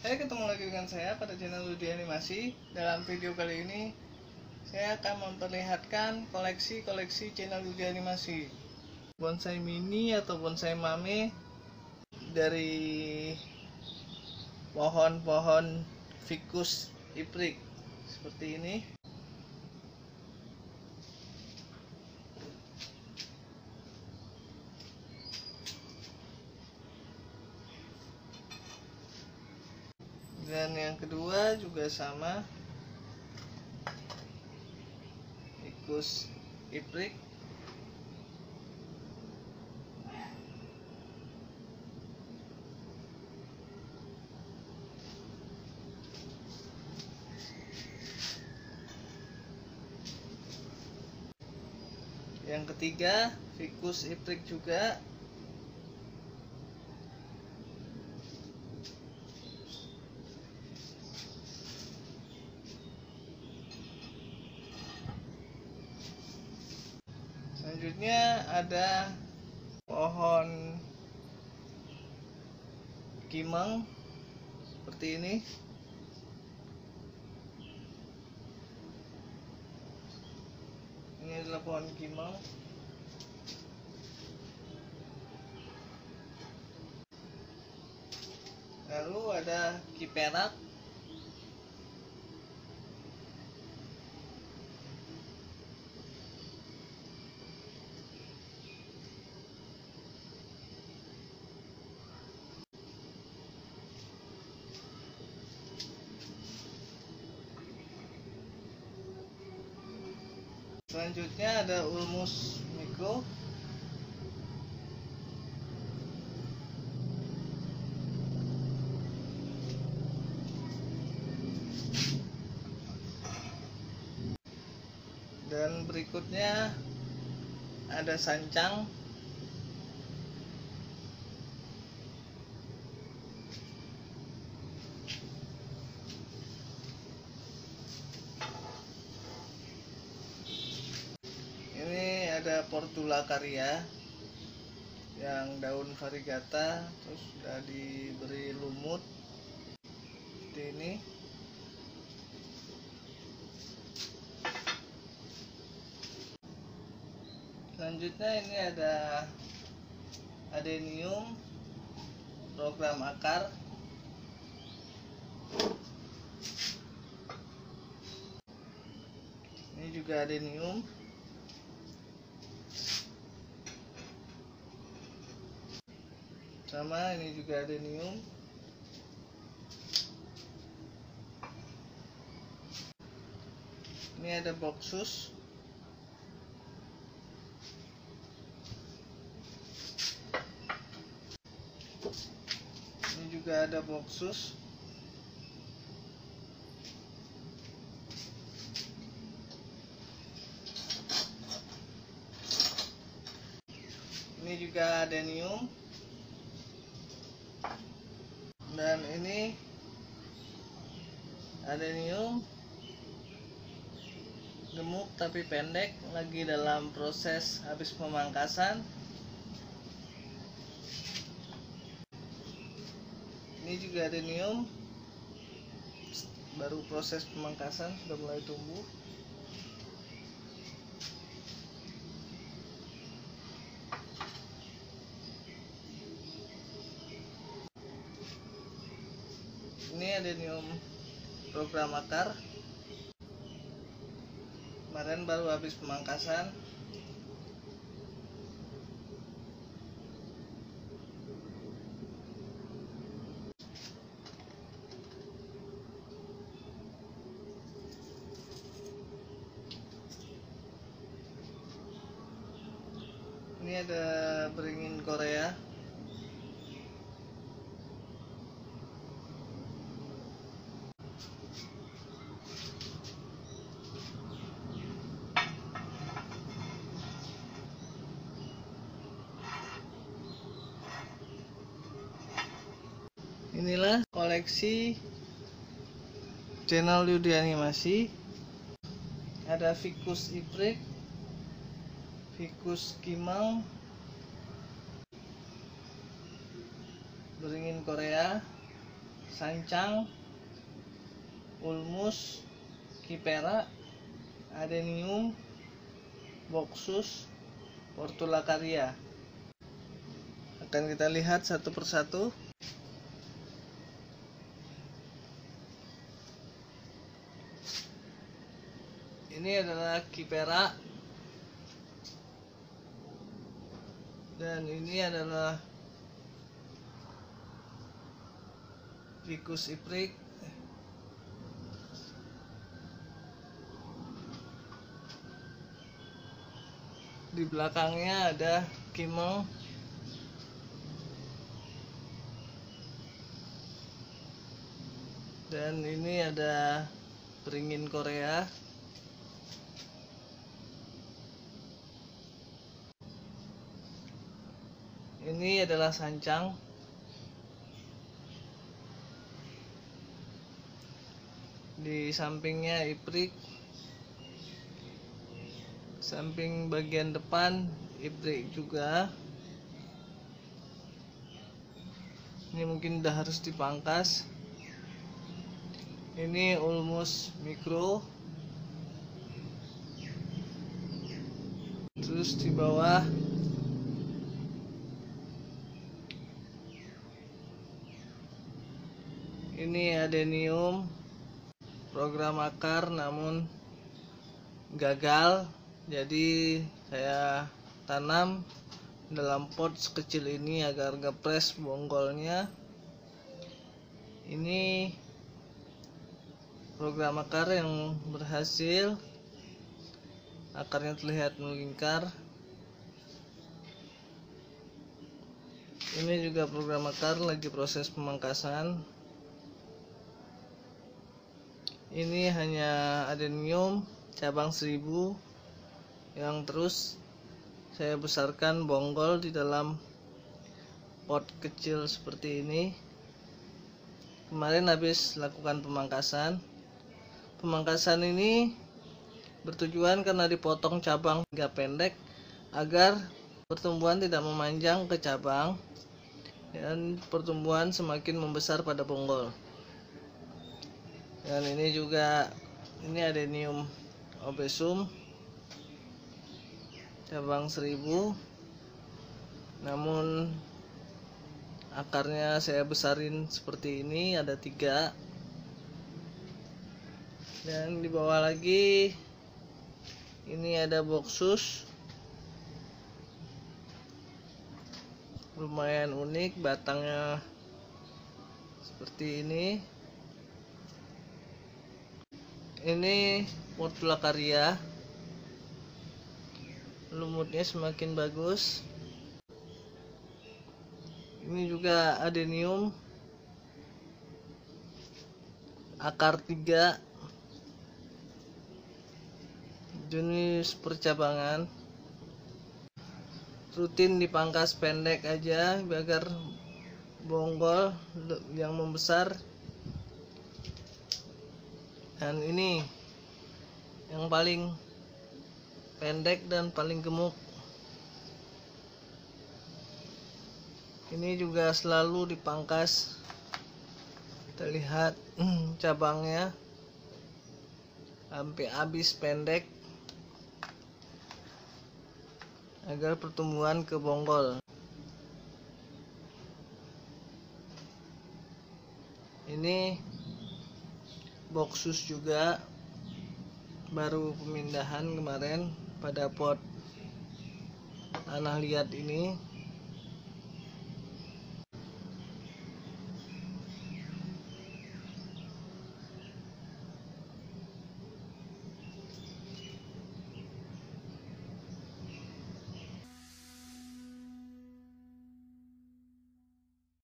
Hai, ketemu lagi dengan saya pada channel Ludi Animasi. Dalam video kali ini saya akan memperlihatkan koleksi channel Ludi Animasi, bonsai mini atau bonsai mame dari pohon-pohon Ficus Iprik seperti ini. Dan yang kedua juga sama, Ficus Iprik. Yang ketiga, Ficus Iprik juga. Selanjutnya ada pohon kimeng seperti ini. Ini adalah pohon kimeng. Lalu ada kiperak. Selanjutnya ada Ulmus Micro. Dan berikutnya ada sancang. Ini ada Portula Caria yang daun variegata, terus sudah diberi lumut seperti ini. Selanjutnya ini ada adenium program akar. Ini juga adenium. Sama, ini juga adenium. Ini ada boxus. Ini juga ada boxus. Ini juga adenium. Dan ini adenium gemuk tapi pendek, lagi dalam proses habis pemangkasan. Ini juga adenium, baru proses pemangkasan, sudah mulai tumbuh. Ini adenium program akar, kemarin baru habis pemangkasan. Ini ada beringin Korea. Inilah koleksi channel Ludi Animasi. Ada Ficus Iprik, Ficus Kimeng, beringin Korea, sancang, ulmus, kipera, adenium, boxus, portulacaria. Akan kita lihat satu persatu. Ini adalah kipera dan ini adalah Ficus iprik. Di belakangnya ada kimeng. Dan ini ada beringin Korea. Ini adalah sancang. Di sampingnya iprik. Samping bagian depan iprik juga. Ini mungkin udah harus dipangkas. Ini ulmus mikro. Terus di bawah ini adenium, program akar namun gagal, jadi saya tanam dalam pot sekecil ini agar ngepres bonggolnya. Ini program akar yang berhasil, akarnya terlihat melingkar. Ini juga program akar lagi proses pemangkasan. Ini hanya adenium cabang 1000 yang terus saya besarkan bonggol di dalam pot kecil seperti ini. Kemarin habis lakukan pemangkasan. Pemangkasan ini bertujuan karena dipotong cabang hingga pendek agar pertumbuhan tidak memanjang ke cabang dan pertumbuhan semakin membesar pada bonggol. Dan ini juga, ini adenium obesum cabang 1000, namun akarnya saya besarin seperti ini, ada 3. Dan di bawah lagi ini ada boxus, lumayan unik, batangnya seperti ini. Ini portulacaria, lumutnya semakin bagus. Ini juga adenium, akar 3, jenis percabangan. Rutin dipangkas pendek aja agar bonggol yang membesar. Dan ini yang paling pendek dan paling gemuk. Ini juga selalu dipangkas. Terlihat cabangnya sampai habis pendek agar pertumbuhan ke bonggol. Ini boxus juga, baru pemindahan kemarin pada pot tanah liat ini.